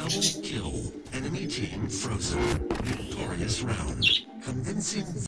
Double kill. Enemy team frozen. Victorious round. Convincing